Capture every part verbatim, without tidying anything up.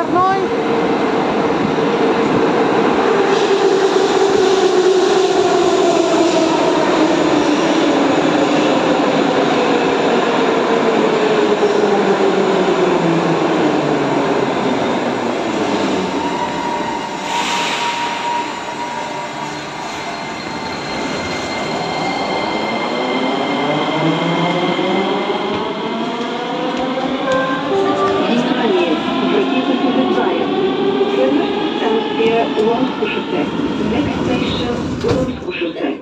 выходной. Next station, Ломскушите.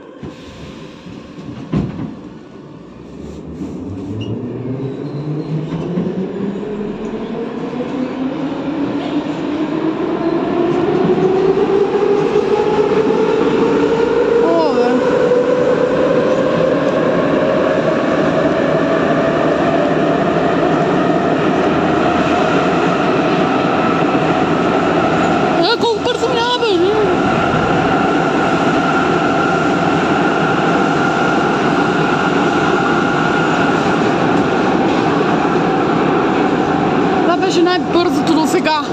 Беше най-бързото до сега.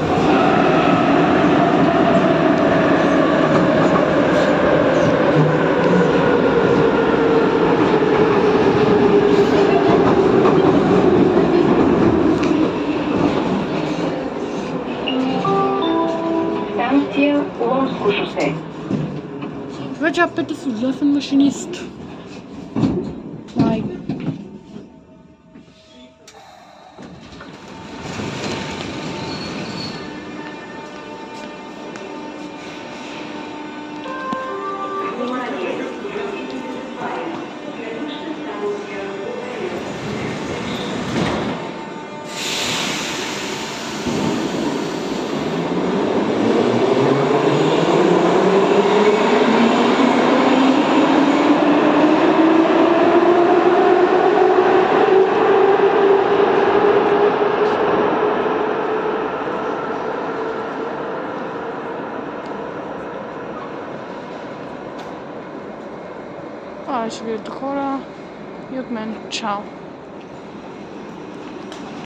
Станция Ломско шосе. Вече апета с ужасен машинист. Май. Това ще видите хора и от мен. Чао!